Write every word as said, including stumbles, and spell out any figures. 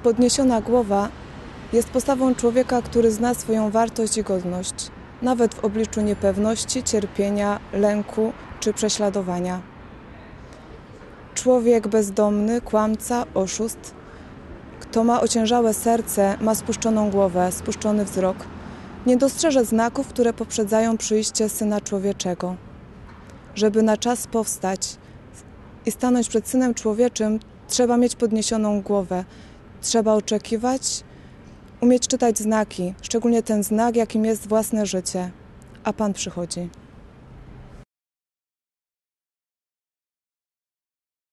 Podniesiona głowa jest postawą człowieka, który zna swoją wartość i godność, nawet w obliczu niepewności, cierpienia, lęku czy prześladowania. Człowiek bezdomny, kłamca, oszust, kto ma ociężałe serce, ma spuszczoną głowę, spuszczony wzrok. Nie dostrzeże znaków, które poprzedzają przyjście Syna Człowieczego. Żeby na czas powstać i stanąć przed Synem Człowieczym, trzeba mieć podniesioną głowę. Trzeba oczekiwać, umieć czytać znaki, szczególnie ten znak, jakim jest własne życie. A Pan przychodzi.